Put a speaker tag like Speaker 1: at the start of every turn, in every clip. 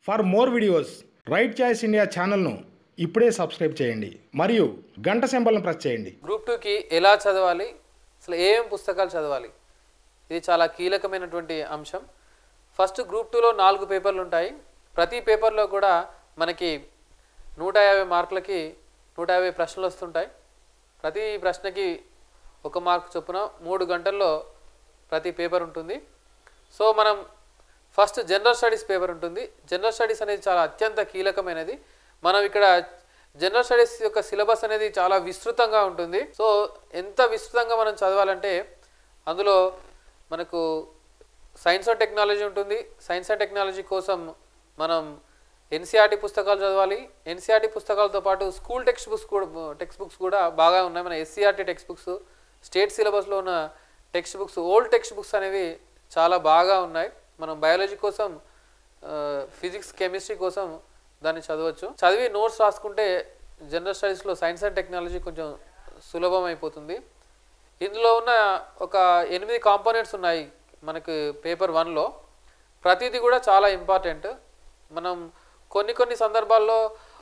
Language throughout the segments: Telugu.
Speaker 1: For more videos Right Choice India ఛానల్ను ఇప్పుడే సబ్స్క్రైబ్ చేయండి మరియు గంట సింబల్ను ప్రెస్ చేయండి.
Speaker 2: గ్రూప్ 2కి ఎలా చదవాలి, అసలు ఏం పుస్తకాలు చదవాలి, ఇది చాలా కీలకమైనటువంటి అంశం. ఫస్ట్ గ్రూప్ 2లో 4 పేపర్లు ఉంటాయి. ప్రతి పేపర్లో కూడా మనకి 150 మార్కులకి 150 ప్రశ్నలు వస్తుంటాయి. ప్రతి ప్రశ్నకి 1 మార్కు చొప్పున 3 గంటల్లో ప్రతి పేపర్ ఉంటుంది. సో మనం ఫస్ట్ జనరల్ స్టడీస్ పేపర్ ఉంటుంది. జనరల్ స్టడీస్ అనేది చాలా అత్యంత కీలకమైనది. మనం ఇక్కడ జనరల్ స్టడీస్ యొక్క సిలబస్ అనేది చాలా విస్తృతంగా ఉంటుంది. సో ఎంత విస్తృతంగా మనం చదవాలంటే అందులో మనకు సైన్స్ అండ్ టెక్నాలజీ ఉంటుంది. సైన్స్ అండ్ టెక్నాలజీ కోసం మనం ఎన్సీఆర్టీ పుస్తకాలు చదవాలి. ఎన్సీఆర్టీ పుస్తకాలతో పాటు స్కూల్ టెక్స్ట్ బుక్స్ కూడా బాగా ఉన్నాయి. మన ఎస్సీఆర్టీ టెక్స్ట్ బుక్స్, స్టేట్ సిలబస్లో ఉన్న text books, old text books అనేవి చాలా బాగా ఉన్నాయి. మనం బయాలజీ కోసం, ఫిజిక్స్, కెమిస్ట్రీ కోసం దాన్ని చదవచ్చు. చదివి నోట్స్ రాసుకుంటే జనరల్ స్టడీస్లో సైన్స్ అండ్ టెక్నాలజీ కొంచెం సులభం అయిపోతుంది. ఇందులో ఉన్న ఒక 8 కాంపోనెంట్స్ ఉన్నాయి మనకు పేపర్ 1లో. ప్రతిదీ కూడా చాలా ఇంపార్టెంట్. మనం కొన్ని సందర్భాల్లో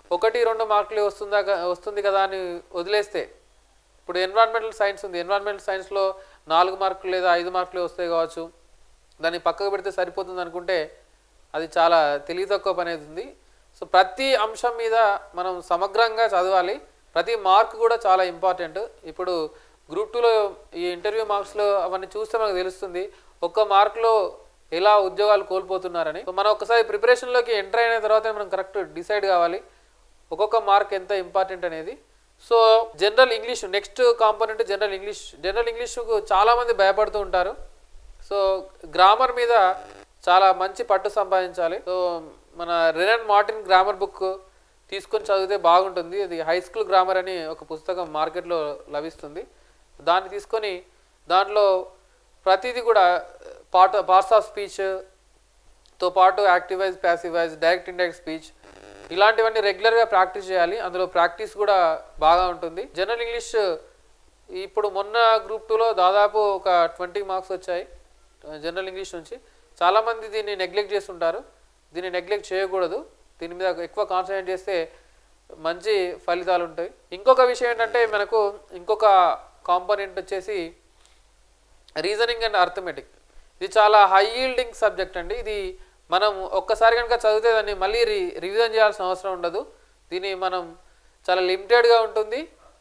Speaker 2: 1-2 మార్కులు వస్తుంది కదా అని వదిలేస్తే, ఇప్పుడు ఎన్విరాన్మెంటల్ సైన్స్ ఉంది, ఎన్విరాన్మెంటల్ సైన్స్లో 4 మార్కులు లేదా 5 మార్కులు వస్తాయి కావచ్చు, దాన్ని పక్కకు పెడితే సరిపోతుంది అనుకుంటే అది చాలా తెలివి తక్కువ పని అవుతుంది. సో ప్రతి అంశం మీద మనం సమగ్రంగా చదవాలి. ప్రతి మార్క్ కూడా చాలా ఇంపార్టెంట్. ఇప్పుడు గ్రూప్ 2లో ఈ ఇంటర్వ్యూ మార్క్స్లో అవన్నీ చూస్తే మనకు తెలుస్తుంది 1 మార్కులో ఎలా ఉద్యోగాలు కోల్పోతున్నారని. సో మనం ఒకసారి ప్రిపరేషన్లోకి ఎంటర్ అయిన తర్వాత మనం కరెక్ట్ డిసైడ్ కావాలి ఒక్కొక్క మార్క్ ఎంత ఇంపార్టెంట్ అనేది. So general English next component general English. General ఇంగ్లీష్కు చాలామంది భయపడుతూ ఉంటారు. సో గ్రామర్ మీద చాలా మంచి పట్టు సంపాదించాలి. సో మన రెనన్ మార్టిన్ గ్రామర్ బుక్ తీసుకొని చదివితే బాగుంటుంది. అది హై స్కూల్ గ్రామర్ అని ఒక పుస్తకం మార్కెట్లో లభిస్తుంది. దాన్ని తీసుకొని దాంట్లో ప్రతిదీ కూడా పార్ట్స్ ఆఫ్ స్పీచ్తో పాటు active voice, passive voice, direct indirect speech ఇలాంటివన్నీ రెగ్యులర్గా ప్రాక్టీస్ చేయాలి. అందులో ప్రాక్టీస్ కూడా బాగా ఉంటుంది. జనరల్ ఇంగ్లీష్ ఇప్పుడు మొన్న గ్రూప్ 2లో దాదాపు ఒక 20 మార్క్స్ వచ్చాయి జనరల్ ఇంగ్లీష్ నుంచి. చాలామంది దీన్ని నెగ్లెక్ట్ చేస్తుంటారు. దీన్ని నెగ్లెక్ట్ చేయకూడదు. దీని మీద ఎక్కువ కాన్సన్ట్రేట్ చేస్తే మంచి ఫలితాలు ఉంటాయి. ఇంకొక విషయం ఏంటంటే మనకు ఇంకొక కాంపోనెంట్ వచ్చేసి రీజనింగ్ అండ్ అర్థమెటిక్. ఇది చాలా హై ఈల్డింగ్ సబ్జెక్ట్ అండి. ఇది మనం ఒక్కసారి కనుక చదివితే దాన్ని మళ్ళీ రివిజన్ చేయాల్సిన అవసరం ఉండదు. దీన్ని మనం చాలా లిమిటెడ్గా ఉంటుంది.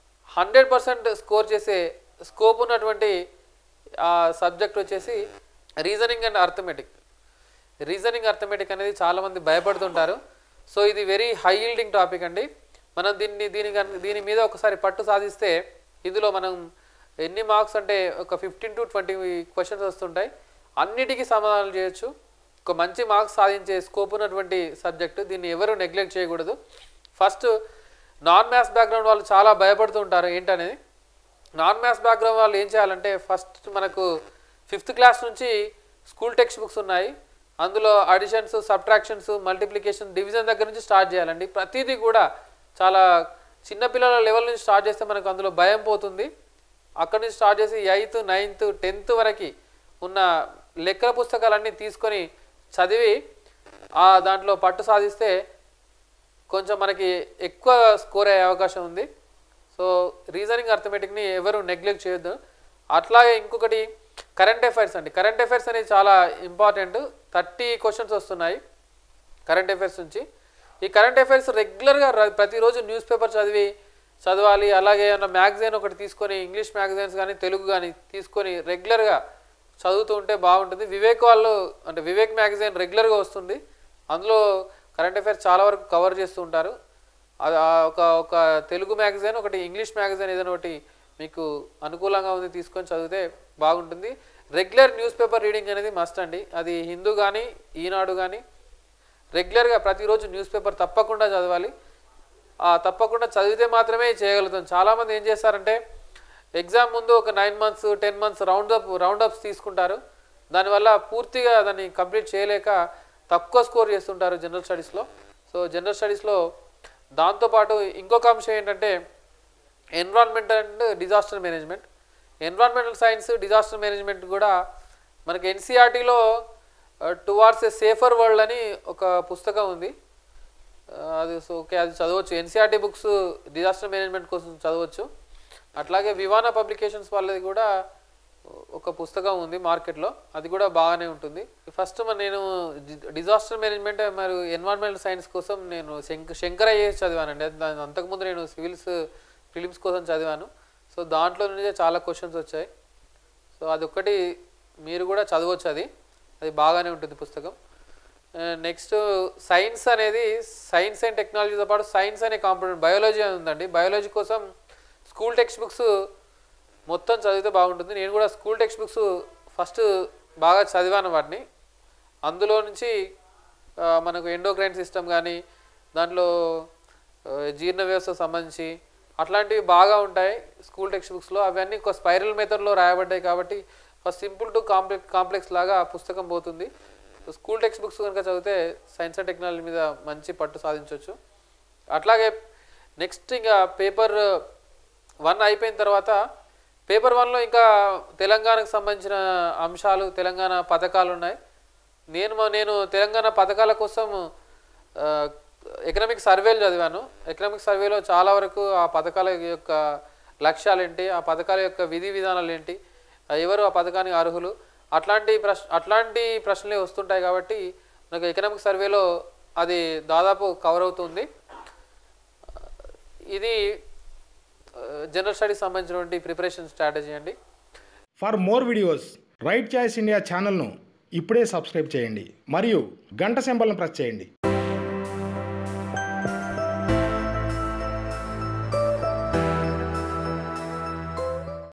Speaker 2: 100% స్కోర్ చేసే స్కోప్ ఉన్నటువంటి సబ్జెక్ట్ వచ్చేసి reasoning and arithmetic. Reasoning arithmetic అనేది చాలామంది భయపడుతుంటారు. సో ఇది వెరీ హై ఈల్డింగ్ టాపిక్ అండి. మనం దీని మీద ఒకసారి పట్టు సాధిస్తే ఇందులో మనం ఎన్ని మార్క్స్ అంటే ఒక 15 to 20 క్వశ్చన్స్ వస్తుంటాయి. అన్నిటికీ సమాధానాలు చేయొచ్చు. ఒక మంచి మార్క్స్ సాధించే స్కోప్ ఉన్నటువంటి సబ్జెక్టు. దీన్ని ఎవరు నెగ్లెక్ట్ చేయకూడదు. ఫస్ట్ నాన్ మ్యాథ్స్ బ్యాక్గ్రౌండ్ వాళ్ళు చాలా భయపడుతూ ఉంటారు ఏంటనేది. నాన్ మ్యాథ్స్ బ్యాక్గ్రౌండ్ వాళ్ళు ఏం చేయాలంటే ఫస్ట్ మనకు 5th క్లాస్ నుంచి స్కూల్ టెక్స్ట్ బుక్స్ ఉన్నాయి. అందులో అడిషన్స్, సబ్ట్రాక్షన్స్, మల్టిప్లికేషన్, డివిజన్ దగ్గర నుంచి స్టార్ట్ చేయాలండి. ప్రతిదీ కూడా చాలా చిన్నపిల్లల లెవెల్ నుంచి స్టార్ట్ చేస్తే మనకు అందులో భయం పోతుంది. అక్కడి నుంచి స్టార్ట్ చేసి 8th, 9th, 10th వరకు ఉన్న లెక్కల పుస్తకాలన్నీ తీసుకొని చదివి దాంట్లో పట్టు సాధిస్తే కొంచెం మనకి ఎక్కువ స్కోర్ అయ్యే అవకాశం ఉంది. సో రీజనింగ్ అర్థమెటిక్ని ఎవరు నెగ్లెక్ట్ చేయొద్దు. అట్లాగే ఇంకొకటి కరెంట్ అఫైర్స్ అండి. కరెంట్ అఫైర్స్ అనేది చాలా ఇంపార్టెంట్. 30 క్వశ్చన్స్ వస్తున్నాయి కరెంట్ అఫైర్స్ నుంచి. ఈ కరెంట్ అఫైర్స్ రెగ్యులర్గా ప్రతిరోజు న్యూస్ పేపర్ చదవాలి. అలాగే ఏమన్నా మ్యాగజైన్ ఒకటి తీసుకొని, ఇంగ్లీష్ మ్యాగజైన్స్ కానీ తెలుగు కానీ తీసుకొని రెగ్యులర్గా చదువుతూ ఉంటే బాగుంటుంది. వివేక్ మ్యాగజైన్ రెగ్యులర్గా వస్తుంది. అందులో కరెంట్ అఫైర్స్ చాలా వరకు కవర్ చేస్తూ ఉంటారు. అది ఒక తెలుగు మ్యాగజైన్, ఒకటి ఇంగ్లీష్ మ్యాగజైన్ ఏదైనా ఒకటి మీకు అనుకూలంగా ఉంది తీసుకొని చదివితే బాగుంటుంది. రెగ్యులర్ న్యూస్ పేపర్ రీడింగ్ అనేది మస్ట్ అండి. అది హిందూ కానీ ఈనాడు కానీ రెగ్యులర్గా ప్రతిరోజు న్యూస్ పేపర్ తప్పకుండా చదవాలి. తప్పకుండా చదివితే మాత్రమే చేయగలుగుతాం. చాలామంది ఏం చేస్తారంటే ఎగ్జామ్ ముందు ఒక 9 months 10 months రౌండప్స్ తీసుకుంటారు. దానివల్ల పూర్తిగా దాన్ని కంప్లీట్ చేయలేక తక్కువ స్కోర్ చేస్తుంటారు జనరల్ స్టడీస్లో. సో జనరల్ స్టడీస్లో దాంతోపాటు ఇంకొక అంశం ఏంటంటే environment and disaster management. Environmental science, disaster management కూడా మనకి ఎన్సీఆర్టీలో టువార్డ్స్ ఏ సేఫర్ వరల్డ్ అని ఒక పుస్తకం ఉంది. అది ఓకే, అది చదవచ్చు. ఎన్సీఆర్టీ బుక్స్ డిజాస్టర్ మేనేజ్మెంట్ కోసం చదవచ్చు. అట్లాగే వివానా పబ్లికేషన్స్ వాళ్ళది కూడా ఒక పుస్తకం ఉంది మార్కెట్లో, అది కూడా బాగానే ఉంటుంది. ఫస్ట్ నేను డిజాస్టర్ మేనేజ్మెంట్ మరియు ఎన్విరాన్మెంటల్ సైన్స్ కోసం నేను శంకర్ ఐఏఎస్ చదివానండి. అంతకుముందు నేను సివిల్స్ ఫిలిమ్స్ కోసం చదివాను. సో దాంట్లో నుంచే చాలా క్వశ్చన్స్ వచ్చాయి. సో అదొక్కటి మీరు కూడా చదవచ్చు, అది బాగానే ఉంటుంది పుస్తకం. నెక్స్ట్ సైన్స్ అనేది సైన్స్ అండ్ టెక్నాలజీతో పాటు సైన్స్ అనే కాంపోనెంట్ బయాలజీ అని ఉందండి. బయాలజీ కోసం స్కూల్ టెక్స్ట్ బుక్స్ మొత్తం చదివితే బాగుంటుంది. నేను కూడా స్కూల్ టెక్స్ట్ బుక్స్ ఫస్ట్ బాగా చదివాను వాటిని. అందులో నుంచి మనకు ఎండోక్రైన్ సిస్టమ్ కానీ దాంట్లో జీర్ణ వ్యవస్థకు సంబంధించి అట్లాంటివి బాగా ఉంటాయి స్కూల్ టెక్స్ట్ బుక్స్లో. అవన్నీ ఒక స్పైరల్ మెథడ్లో రాయబడ్డాయి కాబట్టి ఫస్ట్ సింపుల్ టు కాంప్లెక్స్ లాగా పుస్తకం పోతుంది. స్కూల్ టెక్స్ట్ బుక్స్ కనుక చదివితే సైన్స్ అండ్ టెక్నాలజీ మీద మంచి పట్టు సాధించవచ్చు. అట్లాగే నెక్స్ట్ ఇంకా పేపర్ 1 అయిపోయిన తర్వాత పేపర్ 1లో ఇంకా తెలంగాణకు సంబంధించిన అంశాలు, తెలంగాణ పథకాలు ఉన్నాయి. నేను తెలంగాణ పథకాల కోసం ఎకనామిక్ సర్వేలు చదివాను. ఎకనామిక్ సర్వేలో చాలా వరకు ఆ పథకాల యొక్క లక్ష్యాలు ఏంటి, ఆ పథకాల యొక్క విధి విధానాలు ఏంటి, ఎవరు ఆ పథకానికి అర్హులు, అట్లాంటి ప్రశ్నలే వస్తుంటాయి. కాబట్టి నాకు ఎకనామిక్ సర్వేలో అది దాదాపు కవర్ అవుతుంది. ఇది జనరల్ స్టడీస్ సంబంధించినటువంటి ప్రిపరేషన్ స్ట్రాటజీ అండి.
Speaker 1: For more videos Right Choice India ఛానల్ను ఇప్పుడే సబ్స్క్రైబ్ చేయండి మరియు గంట సింబల్ను ప్రెస్ చేయండి.